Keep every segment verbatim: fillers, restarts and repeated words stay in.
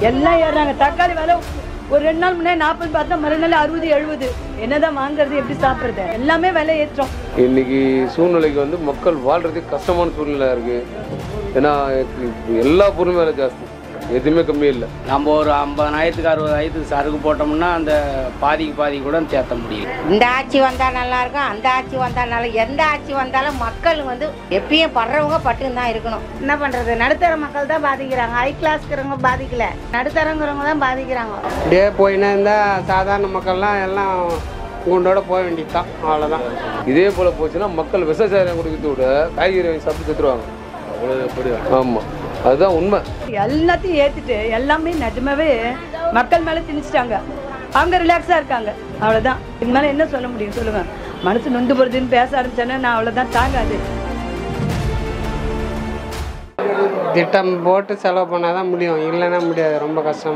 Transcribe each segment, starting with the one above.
எல்லாம் ஏறாங்க. தக்காளி விலை ஒரு ரெண்டு நாள் முன்னாடி நாற்பது பார்த்தா மறுநாள் அறுபது எழுபது. என்னதான் வாங்குறது, எப்படி சாப்பிட்றது, எல்லாமே விலை ஏற்றம். இன்னைக்கு சூழ்நிலைக்கு வந்து மக்கள் வாழ்றதுக்கு கஷ்டமான சூழ்நிலை இருக்கு. ஏன்னா எல்லா பொருளும் விலை ஜாஸ்தி, எதுவுமே கம்மி இல்லை. நம்ம ஒரு ஐம்பதாயிரத்துக்கு அறுபதாயிரத்துக்கு சரக்கு போட்டோம்னா அந்த பாதிக்கு பாதி கூட தேத்த முடியும். இந்த ஆட்சி வந்தால் நல்லா இருக்கும், அந்த ஆட்சி வந்தால் நல்லா, எந்த ஆட்சி வந்தாலும் மக்கள் வந்து எப்பயும் படுறவங்க பட்டுன்னு தான் இருக்கணும். என்ன பண்ணுறது, நடுத்தர மக்கள் தான் பாதிக்கிறாங்க. ஹை கிளாஸ்க்கிறவங்க பாதிக்கல, நடுத்தரங்கிறவங்க தான் பாதிக்கிறாங்க. டே போயின்னா இருந்தால் சாதாரண மக்கள்லாம் எல்லாம் உங்களோட போக வேண்டியது தான், அவ்வளோதான். இதே போல் போச்சுன்னா மக்கள் விவசாயம் கொடுக்கறத விட காய்கறி வாங்கி சாப்பிட்டு செத்துருவாங்க. ஆமாம், அதுதான் உண்மை. எல்லாத்தையும் ஏற்றுட்டு எல்லாமே நிஜமாவே மக்கள் மேலே திணிச்சிட்டாங்க. அவங்க ரிலாக்ஸாக இருக்காங்க, அவ்வளோதான். இது மேலே என்ன சொல்ல முடியும் சொல்லுங்கள். மனசு நொந்து போகிறதுன்னு பேச ஆரம்பிச்சேன்னா நான் அவ்வளோதான், தாங்காது. திட்டம் போட்டு செலவு பண்ணால் தான் முடியும், இல்லைன்னா முடியாது, ரொம்ப கஷ்டம்.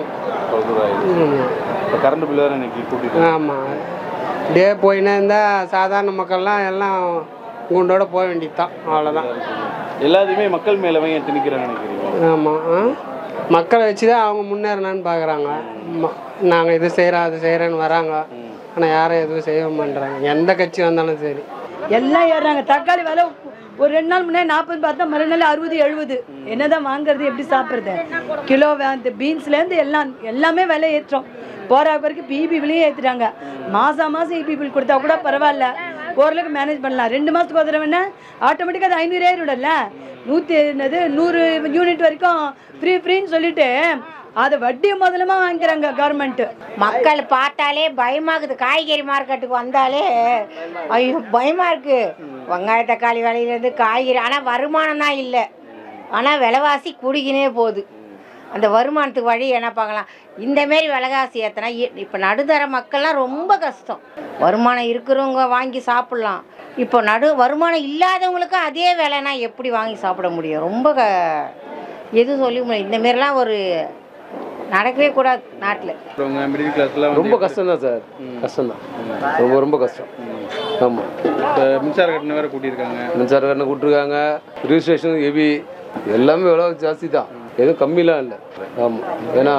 கரண்ட் பில் வேறு இன்னைக்கு கூட்டிட்டு. ஆமாம், டே போயின்னா இருந்தால் சாதாரண மக்கள்லாம் எல்லாம் உங்களோட போக வேண்டியது தான், அவ்வளோதான். எல்லாத்தையுமே மக்கள் மேலே வாங்கி திணிக்கிறாங்க நினைக்கிறீங்க? ஆமாம், மக்களை வச்சு தான் அவங்க முன்னேறினான்னு பார்க்குறாங்க. நாங்கள் இது செய்கிறோம் அது செய்கிறேன்னு வராங்க, ஆனால் யாரும் எதுவும் செய்ய மாட்டேறாங்க, எந்த கட்சி வந்தாலும் சரி. எல்லாம் ஏறாங்க. தக்காளி விலை ஒரு ரெண்டு நாள் முன்னாடி நாற்பது பார்த்தா மறுநாள் அறுபது எழுபது. என்னதான் வாங்குறது, எப்படி சாப்பிட்றது, கிலோ அந்த பீன்ஸ்லேருந்து எல்லாம் எல்லாமே விலை ஏற்றம். போகிற வரைக்கும் பிபி பில்லையும் ஏற்றுட்டாங்க. மாதம் மாதம் இபி பில் கொடுத்தா கூட பரவாயில்ல, ஓரளவுக்கு மேனேஜ் பண்ணலாம். ரெண்டு மாதத்துக்கு ஒரு தடவைன்னா ஆட்டோமேட்டிக்காக அது ஐநூறு ஏறிவிடல. நூற்றி என்னது நூறு யூனிட் வரைக்கும் ஃப்ரீ ஃப்ரீன்னு சொல்லிட்டு அதை வட்டியை முதலமா வாங்கிக்கிறாங்க கவர்மெண்ட்டு. மக்கள் பார்த்தாலே பயமாகுது. காய்கறி மார்க்கெட்டுக்கு வந்தாலே ஐயோ பயமாக இருக்குது. வெங்காய தக்காளி விலையிலேருந்து காய்கறி, ஆனால் வருமானம் தான் இல்லை. ஆனால் விலைவாசி கூடிக்கினே போகுது. அந்த வருமானத்துக்கு வழி என்ன பார்க்கலாம். இந்தமாரி விலைவாசி ஏற்றினா இப்போ நடுத்தர மக்கள்லாம் ரொம்ப கஷ்டம். வருமானம் இருக்கிறவங்க வாங்கி சாப்பிட்லாம், இப்போ நடு வருமானம் இல்லாதவங்களுக்கு அதே விலைனா எப்படி வாங்கி சாப்பிட முடியும்? ரொம்ப க எதுவும் சொல்லி முடியும். இந்தமாரிலாம் ஒரு நடக்கவே கூடாது நாட்டில். மிடில் கிளாஸ்லாம் ரொம்ப கஷ்டம்தான் சார், கஷ்டம்தான், ரொம்ப ரொம்ப கஷ்டம். ஆமாம், இப்போ மின்சார கட்டணம் வேறு கூட்டியிருக்காங்க. மின்சார கட்டணம் கூட்டிருக்காங்க, ரிஜிஸ்ட்ரேஷன் ஹெவி, எல்லாமே விலை ஜாஸ்தி தான், எதுவும் கம்மிலாம் இல்லை. ஆமாம், ஏன்னா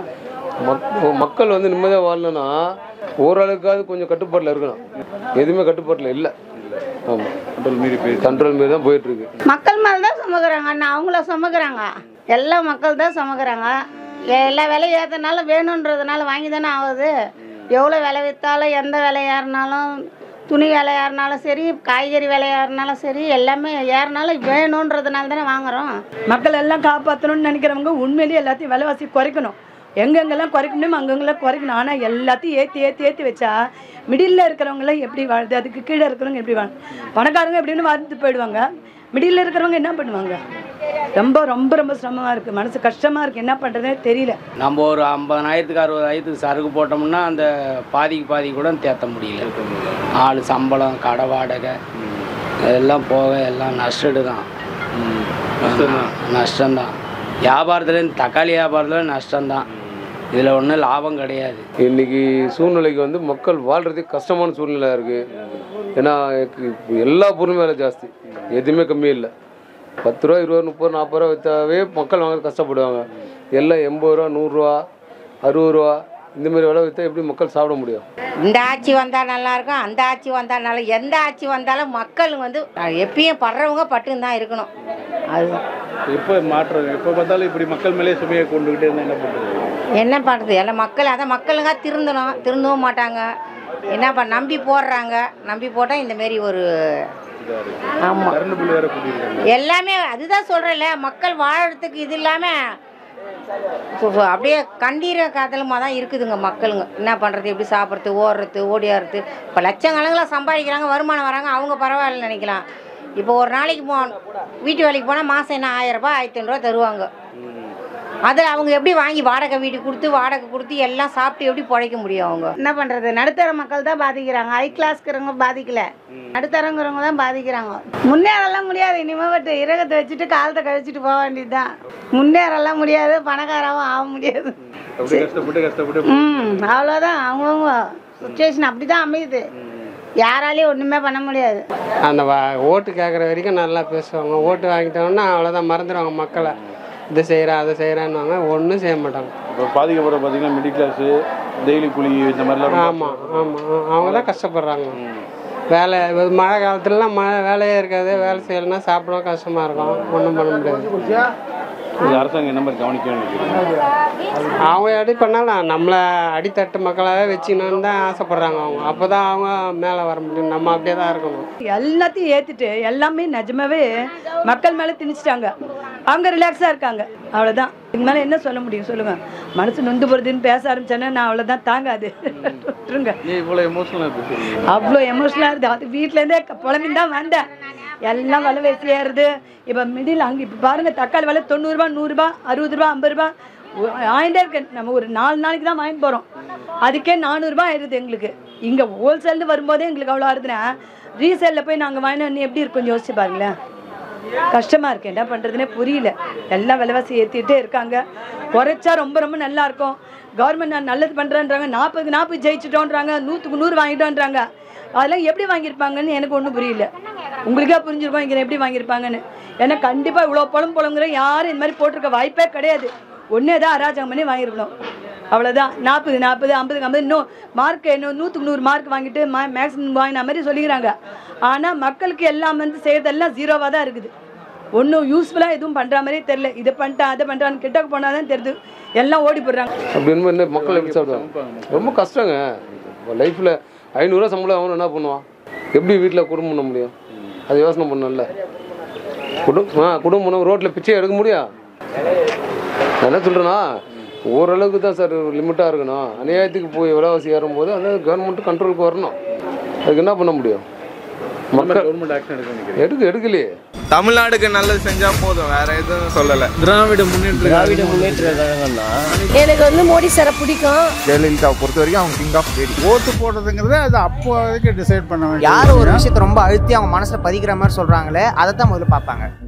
மக் மக்கள் வந்து நிம்மதியாக வாழணும்னா ஓரளவுக்காவது கொஞ்சம் கட்டுப்பாட்டில் இருக்கணும். எதுவுமே கட்டுப்பாட்டில் இல்லை. ஆமாம், கண்ட்ரோல் மீறி போய் கண்ட்ரோல் மீறி தான் போயிட்டுருக்கு. மக்கள் மேலே தான் சுமக்கிறாங்க, அண்ணா அவங்கள சுமக்கிறாங்க. எல்லா மக்கள் தான் சுமக்கிறாங்க. எல்லா விலை ஏற்றனால வேணுன்றதுனால வாங்கி தானே ஆகுது. எவ்வளோ விலை விற்றாலும், எந்த விலை ஏறினாலும், துணி விலை ஏறினாலும் சரி, காய்கறி விலை ஏறினாலும் சரி, எல்லாமே ஏறினாலும் வேணுன்றதுனால தானே வாங்குகிறோம். மக்கள் எல்லாம் காப்பாற்றணும்னு நினைக்கிறவங்க உண்மையிலேயே எல்லாத்தையும் விலைவாசி குறைக்கணும். எங்கெங்கெல்லாம் குறைக்கணுமோ அங்கங்கெல்லாம் குறைக்கணும். ஆனால் எல்லாத்தையும் ஏற்றி ஏற்றி ஏற்றி வச்சா மிடில் இருக்கிறவங்களாம் எப்படி வாழுது, அதுக்கு கீழே இருக்கிறவங்க எப்படி வாழ, பணக்காரங்க எப்படின்னு வாழ்ந்து போயிடுவாங்க. மிடில் இருக்கிறவங்க என்ன பண்ணுவாங்க? ரொம்ப ரொம்ப ரொம்ப சிரமமாக இருக்குது, மனசு கஷ்டமாக இருக்குது, என்ன பண்ணுறதே தெரியல. நம்ம ஒரு ஐம்பதாயிரத்துக்கு அறுபதாயிரத்துக்கு சரக்கு போட்டோம்னா அந்த பாதிக்கு பாதி கூட தேத்த முடியல. ஆள் சம்பளம், கடை வாடகை எல்லாம் போக எல்லாம் நஷ்டடு தான், நஷ்டம்தான். வியாபாரத்துலேருந்து தக்காளி வியாபாரத்தில் நஷ்டம்தான், இதில் ஒன்றும் லாபம் கிடையாது. இன்னைக்கு சூழ்நிலைக்கு வந்து மக்கள் வாழ்றதுக்கு கஷ்டமான சூழ்நிலை இருக்குது. ஏன்னா எல்லா பொருளும் விலை ஜாஸ்தி, எதுவுமே கம்மி இல்லை. பத்து ரூபா இருபது முப்பது நாற்பது ரூபா விற்றாவே மக்கள் வாங்க கஷ்டப்படுவாங்க. எல்லாம் எண்பது ரூபா நூறுரூவா அறுபது ரூபா இந்தமாரி விலை விற்றா எப்படி மக்கள் சாப்பிட முடியும்? இந்த ஆட்சி வந்தால் நல்லா இருக்கும், அந்த ஆட்சி வந்தால் நல்லா, எந்த ஆட்சி வந்தாலும் மக்கள் வந்து எப்பயும் படுறவங்க பட்டுன்னு தான் இருக்கணும். அதுதான் எப்போ மாற்றம், எப்போ பார்த்தாலும் இப்படி மக்கள் மேலே சுமையை கொண்டுக்கிட்டே இருந்தால் என்ன பண்ணுறது? என்ன பண்ணுறது, எல்லாம் மக்கள் அதை மக்களுங்க திருந்தணும், திருந்தவும் மாட்டாங்க. என்ன பண்ண நம்பி போடுறாங்க, நம்பி போட்டால் இந்தமாரி ஒரு ஆமாம் கரண்ட் பில் வேறு கூட்டியிருக்காங்க. எல்லாமே அதுதான் சொல்கிறேன்ல, மக்கள் வாழறதுக்கு இது இல்லாமல் அப்படியே கண்டீர காதலமாக தான் இருக்குதுங்க மக்களுங்க. என்ன பண்ணுறது, எப்படி சாப்பிட்றது, ஓடுறது, ஓடியாடுறது. இப்போ லட்சக்கணக்கில் சம்பாதிக்கிறாங்க, வருமானம் வராங்க, அவங்க பரவாயில்லன்னு நினைக்கலாம். இப்போ ஒரு நாளைக்கு போ வீட்டு வேலைக்கு போனால் மாதம் என்ன ஆயிரரூபா ஆயிரத்தி ஐநூறுரூவா தருவாங்க. அதில் அவங்க எப்படி வாங்கி வாடகை வீடு கொடுத்து வாடகை கொடுத்து எல்லாம் சாப்பிட்டு எப்படி பிழைக்க முடியும்? அவங்க என்ன பண்ணுறது, நடுத்தர மக்கள் தான் பாதிக்கிறாங்க. ஹை கிளாஸ்க்கிறவங்க பாதிக்கல, நடுத்தரங்கிறவங்க தான் பாதிக்கிறாங்க. முன்னேறலாம் முடியாது. இனிமேட்டு இறகத்தை வச்சுட்டு காலத்தை கழிச்சிட்டு போக வேண்டியதுதான். முன்னேறலாம் முடியாது, பணக்காராவும் ஆக முடியாது. கஷ்டப்பட்டு கஷ்டப்பட்டு ம் அவ்வளோதான். அவங்கவுங்க சுச்சுவேஷன் அப்படி தான் அமையுது, யாராலையும் ஒன்றுமே பண்ண முடியாது. அந்த வா ஓட்டு கேட்குற வரைக்கும் நல்லா பேசுவாங்க, ஓட்டு வாங்கிட்டோம்னா அவ்வளோதான், மறந்துடுவாங்க மக்களை. இது செய்கிறேன் அதை செய்கிறேன்னுவாங்க, ஒன்றும் செய்ய மாட்டாங்க. இப்போ பாதிக்கப்படுற பார்த்தீங்கன்னா மிடில் கிளாஸு, டெய்லி கூலி இந்த மாதிரிலாம். ஆமாம் ஆமாம், அவங்க தான் கஷ்டப்படுறாங்க. வேலை மழை காலத்துலலாம் மழை வேலையே இருக்காது, வேலை செய்யலைன்னா சாப்பிட கஷ்டமாக இருக்கும், ஒன்றும் பண்ண முடியாது. அரசாங்கம் என்ன மாதிரி கவனிக்கணும்? அவங்க எப்படி பண்ணாலும் நம்மளை அடித்தட்டு மக்களாகவே வச்சுக்கணுன்னு தான் ஆசைப்பட்றாங்க அவங்க. அப்போ தான் அவங்க மேலே வர முடியும், நம்ம அப்படியே தான் இருக்கணும். எல்லாத்தையும் ஏற்றுட்டு எல்லாமே நிஜமாவே மக்கள் மேலே திணிச்சிட்டாங்க, அவங்க ரிலாக்ஸாக இருக்காங்க, அவ்வளோதான். இதுக்கு மேலே என்ன சொல்ல முடியும் சொல்லுங்கள்? மனசு நொந்து போகிறதுன்னு பேச ஆரம்பிச்சேன்னா நான் அவ்வளோதான், தாங்காது. விட்டுருங்க. இவ்வளோ எமோஷனலாக பேசுறீங்க? அவ்வளோ எமோஷனலாக இருக்குது. அது வீட்டிலேருந்தே புலம்பின்னு தான் வந்தேன். எல்லாம் விலை வேசி ஏறுது. இப்போ மிடில் அங்கே இப்போ பாருங்கள், தக்காளி விலை தொண்ணூறுரூபா, நூறுரூபா, அறுபது ரூபா, ஐம்பது ரூபா வாங்கிட்டே இருக்கு. நம்ம ஒரு நாலு நாளைக்கு தான் வாங்கிட்டு போகிறோம், அதுக்கே நானூறுரூபா ஆயிடுது எங்களுக்கு. இங்கே ஹோல்சேல்னு வரும்போதே எங்களுக்கு அவ்வளோ ஆகுதுன்னா ரீசேலில் போய் நாங்கள் வாங்கினோன்னு எப்படி இருக்குன்னு யோசிச்சு பாருங்களேன். கஷ்டமாக இருக்குது, என்ன பண்ணுறதுனே புரியல. எல்லாம் விலைவாசி ஏற்றிட்டே இருக்காங்க. குறைச்சா ரொம்ப ரொம்ப நல்லா இருக்கும். கவர்மெண்ட் நான் நல்லது பண்ணுறேன்றாங்க, நாற்பதுக்கு நாற்பது ஜெயிச்சிட்டோன்றாங்க, நூற்றுக்கு நூறு வாங்கிட்டோன்றாங்க. அதெல்லாம் எப்படி வாங்கியிருப்பாங்கன்னு எனக்கு ஒன்றும் புரியல. உங்களுக்கே புரிஞ்சிருக்கோம் இங்கே எப்படி வாங்கியிருப்பாங்கன்னு. ஏன்னா கண்டிப்பாக இவ்வளோ பொலம் பொலங்கிற யாரும் இந்த மாதிரி போட்டிருக்க வாய்ப்பே கிடையாது. ஒன்றே தான் அராஜகம் பண்ணி வாங்கியிருக்கணும், அவ்வளோதான். நாற்பது நாற்பது ஐம்பதுக்கு ஐம்பது இன்னும் மார்க் இன்னும் நூற்றுக்கு நூறு மார்க் வாங்கிட்டு மா மேக்ஸிமம் வாங்கின மாதிரி சொல்லிக்கிறாங்க. ஆனால் மக்களுக்கு எல்லாம் வந்து செய்கிறதெல்லாம் ஜீரோவாக தான் இருக்குது. ஒன்றும் யூஸ்ஃபுல்லாக எதுவும் பண்ணுற மாதிரியே தெரில. இதை பண்ணிட்டேன் அதை பண்ணுறான்னு கிட்டக்கு போனால் தான் தெரியுது, எல்லாம் ஓடி போடுறாங்க. அப்படின்னு என்ன மக்கள் எப்படி சாப்பிடுவாங்க? ரொம்ப கஷ்டங்க. லைஃப்பில் ஐநூறுரூவா சம்பளம் ஆகணும், என்ன பண்ணுவான்? எப்படி வீட்டில் குடும்பம் பண்ண முடியும்? அது யோசனை பண்ணல. குடும்பம் ஆ குடும்பம் ரோட்டில் பிச்சை எடுக்க முடியும்? நான் என்ன சொல்கிறேன்னா, ஓரளவுக்கு தான் சார் லிமிட்டாக இருக்கணும். அநியாயத்துக்கு போய் விலைவாசி ஏறும்போது அந்த கவர்மெண்ட் கண்ட்ரோலுக்கு வரணும். அதுக்கு என்ன பண்ண முடியும்? மக்கள் கவர்மெண்ட் ஆக்ஷன் எடுக்க எடுக்க எடுக்கலையே. தமிழ்நாடுக்கு நல்லது செஞ்சா போதும், வேற எதுவும் சொல்லலை. திராவிட முன்னேற்ற திராவிட முன்னேற்ற கழகம்னா எனக்கு வந்து மோடி சாரை பிடிக்கும். ஜெயலலிதாவை பொறுத்த வரைக்கும் அவங்க கிங் ஆஃப் லேடி. ஓட்டு போடுறதுங்கிறது அது அப்போதைக்கு டிசைட் பண்ண வேண்டிய. யார் ஒரு விஷயத்தை ரொம்ப அழுத்தி அவங்க மனசுல பதிக்கிற மாதிரி சொல்றாங்களே, அதை தான் முதல்ல பார்ப்பாங்க.